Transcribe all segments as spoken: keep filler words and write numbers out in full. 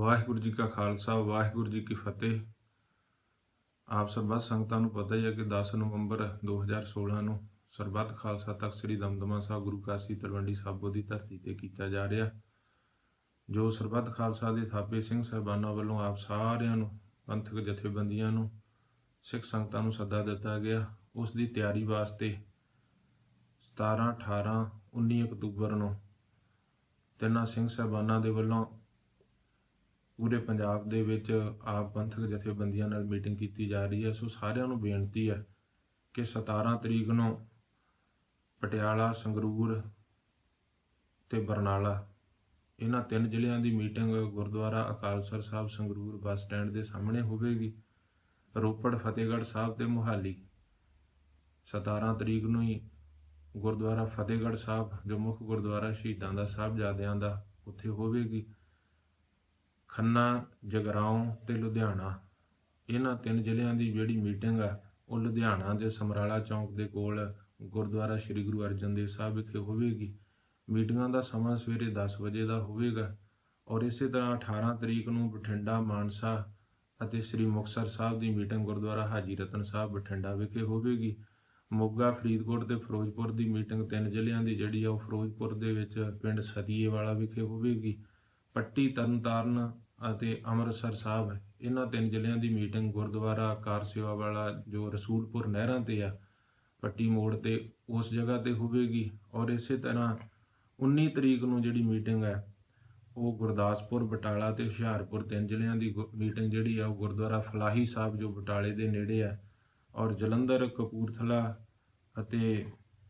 ਵਾਹਿਗੁਰੂ ਜੀ ਕਾ ਖਾਲਸਾ ਵਾਹਿਗੁਰੂ ਜੀ ਕੀ ਫਤਿਹ। ਆਪ ਸਰਬੱਤ ਸੰਗਤਾਂ ਨੂੰ ਪਤਾ ਹੀ ਹੈ ਕਿ ਦਸ ਨਵੰਬਰ ਦੋ ਹਜ਼ਾਰ ਸੋਲਾਂ ਨੂੰ ਸਰਬੱਤ ਖਾਲਸਾ ਤਖਤ ਸ੍ਰੀ ਦਮਦਮਾ ਸਾਹਿਬ ਗੁਰੂ ਕਾਸ਼ੀ ਤਲਵੰਡੀ ਸਾਬੋ ਦੀ ਧਰਤੀ ਤੇ ਕੀਤਾ ਜਾ ਰਿਹਾ, ਜੋ ਸਰਬੱਤ ਖਾਲਸਾ ਦੇ ਥਾਪੇ ਸਿੰਘ ਸਾਹਿਬਾਨਾਂ ਵੱਲੋਂ ਆਪ ਸਾਰਿਆਂ ਨੂੰ, ਪੰਥਕ ਜਥੇਬੰਦੀਆਂ ਨੂੰ, ਸਿੱਖ ਸੰਗਤਾਂ ਨੂੰ ਸੱਦਾ ਦਿੱਤਾ ਗਿਆ। ਉਸ ਦੀ ਤਿਆਰੀ ਵਾਸਤੇ ਸਤਾਰਾਂ ਅਠਾਰਾਂ ਉੱਨੀ ਅਕਤੂਬਰ ਨੂੰ ਤਿੰਨਾਂ ਸਿੰਘ ਸਾਹਿਬਾਨਾਂ ਦੇ ਵੱਲੋਂ ਪੂਰੇ ਪੰਜਾਬ ਦੇ ਵਿੱਚ ਆਪ ਪੰਥਕ ਜਥੇਬੰਦੀਆਂ ਨਾਲ ਮੀਟਿੰਗ ਕੀਤੀ ਜਾ ਰਹੀ ਹੈ। ਸੋ ਸਾਰਿਆਂ ਨੂੰ ਬੇਨਤੀ ਹੈ ਕਿ ਸਤਾਰਾਂ ਤਰੀਕ ਨੂੰ ਪਟਿਆਲਾ, ਸੰਗਰੂਰ ਤੇ ਬਰਨਾਲਾ ਇਹਨਾਂ ਤਿੰਨ ਜ਼ਿਲ੍ਹਿਆਂ ਦੀ meeting Gurdwara Akalsar Sahib Sangrur bus stand ਦੇ ਸਾਹਮਣੇ ਹੋਵੇਗੀ। ਰੋਪੜ, ਫਤਿਹਗੜ੍ਹ ਸਾਹਿਬ ਤੇ ਮੁਹਾਲੀ ਸਤਾਰਾਂ ਤਰੀਕ ਨੂੰ ਹੀ ਗੁਰਦੁਆਰਾ ਫਤਿਹਗੜ੍ਹ ਸਾਹਿਬ, ਜੋ ਮੁੱਖ ਗੁਰਦੁਆਰਾ ਸ਼ਹੀਦਾਂ ਦਾ ਸਾਹਿਬਜ਼ਾਦਿਆਂ ਦਾ, ਉੱਥੇ ਹੋਵੇਗੀ। ਖੰਨਾ, ਜਗਰਾਉਂ ਤੇ ਲੁਧਿਆਣਾ ਇਹਨਾਂ ਤਿੰਨ ਜ਼ਿਲ੍ਹਿਆਂ ਦੀ ਜਿਹੜੀ ਮੀਟਿੰਗ ਆ ਉਹ ਲੁਧਿਆਣਾ ਦੇ ਸਮਰਾਲਾ ਚੌਂਕ ਦੇ ਕੋਲ ਗੁਰਦੁਆਰਾ ਸ਼੍ਰੀ ਗੁਰੂ ਅਰਜਨ ਦੇਵ ਸਾਹਿਬ ਵਿਖੇ ਹੋਵੇਗੀ। ਮੀਟਿੰਗਾਂ ਦਾ ਸਮਾਂ ਸਵੇਰੇ ਦਸ ਵਜੇ ਦਾ ਹੋਵੇਗਾ। ਔਰ ਇਸੇ ਤਰ੍ਹਾਂ ਅਠਾਰਾਂ ਤਰੀਕ ਨੂੰ ਬਠਿੰਡਾ, ਮਾਨਸਾ ਅਤੇ ਸ੍ਰੀ ਮੁਕਤਸਰ ਸਾਹਿਬ ਦੀ ਮੀਟਿੰਗ ਗੁਰਦੁਆਰਾ ਹਾਜੀ ਰਤਨ ਸਾਹਿਬ ਬਠਿੰਡਾ ਵਿਖੇ ਹੋਵੇਗੀ। ਮੋਗਾ, ਫਰੀਦਕੋਟ ਤੇ ਫਿਰੋਜ਼ਪੁਰ ਦੀ ਮੀਟਿੰਗ ਤਿੰਨ ਜ਼ਿਲ੍ਹਿਆਂ ਦੀ ਜਿਹੜੀ ਆ ਉਹ ਫਿਰੋਜ਼ਪੁਰ ਦੇ ਵਿੱਚ ਪਿੰਡ ਸਤੀਏ ਵਾਲਾ ਵਿਖੇ ਹੋਵੇਗੀ। ਪੱਟੀ, ਤਰਨਤਾਰਨ ਅਤੇ ਅੰਮ੍ਰਿਤਸਰ ਸਾਹਿਬ ਇਹਨਾਂ ਤਿੰਨ ਜ਼ਿਲ੍ਹਿਆਂ ਦੀ ਮੀਟਿੰਗ ਗੁਰਦੁਆਰਾ ਕਾਰ ਸੇਵਾ ਵਾਲਾ, ਜੋ ਰਸੂਲਪੁਰ ਨਹਿਰਾਂ ਤੇ ਆ, ਪੱਟੀ ਮੋੜ ਤੇ, ਉਸ ਜਗ੍ਹਾ ਤੇ ਹੋਵੇਗੀ। ਔਰ ਇਸੇ ਤਰ੍ਹਾਂ ਉੱਨੀ ਤਰੀਕ ਨੂੰ ਜਿਹੜੀ ਮੀਟਿੰਗ ਹੈ ਉਹ ਗੁਰਦਾਸਪੁਰ, ਬਟਾਲਾ ਤੇ ਹੁਸ਼ਿਆਰਪੁਰ ਤਿੰਨ ਜ਼ਿਲ੍ਹਿਆਂ ਦੀ ਮੀਟਿੰਗ ਜਿਹੜੀ ਆ ਉਹ ਗੁਰਦੁਆਰਾ ਫਲਾਹੀ ਸਾਹਿਬ, ਜੋ ਬਟਾਲੇ ਦੇ ਨੇੜੇ ਆ। ਔਰ ਜਲੰਧਰ, ਕਪੂਰਥਲਾ ਅਤੇ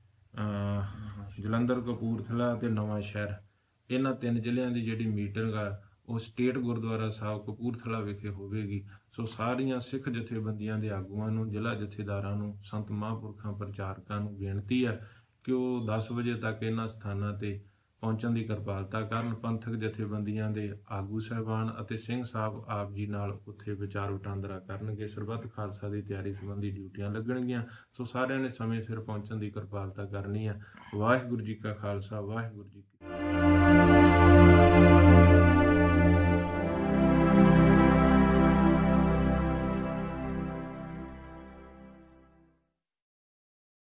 ਜਲੰਧਰ ਕਪੂਰਥਲਾ ਅਤੇ ਨਵਾਂ ਸ਼ਹਿਰ ਇਹਨਾਂ ਤਿੰਨ ਜ਼ਿਲ੍ਹਿਆਂ ਦੀ ਜਿਹੜੀ ਮੀਟਿੰਗ ਆ ਉਹ ਸਟੇਟ ਗੁਰਦੁਆਰਾ ਸਾਹਿਬ ਕਪੂਰਥਲਾ ਵਿਖੇ ਹੋਵੇਗੀ। ਸੋ ਸਾਰੀਆਂ ਸਿੱਖ ਜਥੇਬੰਦੀਆਂ ਦੇ ਆਗੂਆਂ ਨੂੰ, ਜ਼ਿਲ੍ਹਾ ਜਥੇਦਾਰਾਂ ਨੂੰ, ਸੰਤ ਮਹਾਂਪੁਰਖਾਂ, ਪ੍ਰਚਾਰਕਾਂ ਨੂੰ ਬੇਨਤੀ ਹੈ ਕਿ ਉਹ ਦਸ ਵਜੇ ਤੱਕ ਇਹਨਾਂ ਸਥਾਨਾਂ ਤੇ ਪਹੁੰਚਣ ਦੀ ਕਿਰਪਾਲਤਾ ਕਰਨ। ਪੰਥਕ ਜਥੇਬੰਦੀਆਂ ਦੇ ਆਗੂ ਸਾਹਿਬਾਨ ਅਤੇ ਸਿੰਘ ਸਾਹਿਬ ਆਪ ਜੀ ਨਾਲ ਉੱਥੇ ਵਿਚਾਰ ਵਟਾਂਦਰਾ ਕਰਨਗੇ। ਸਰਬੱਤ ਖਾਲਸਾ ਦੀ ਤਿਆਰੀ ਸੰਬੰਧੀ ਡਿਊਟੀਆਂ ਲੱਗਣਗੀਆਂ। ਸੋ ਸਾਰਿਆਂ ਨੇ ਸਮੇਂ ਸਿਰ ਪਹੁੰਚਣ ਦੀ ਕਿਰਪਾਲਤਾ ਕਰਨੀ ਹੈ। ਵਾਹਿਗੁਰੂ ਜੀ ਕਾ ਖਾਲਸਾ, ਵਾਹਿਗੁਰੂ ਜੀ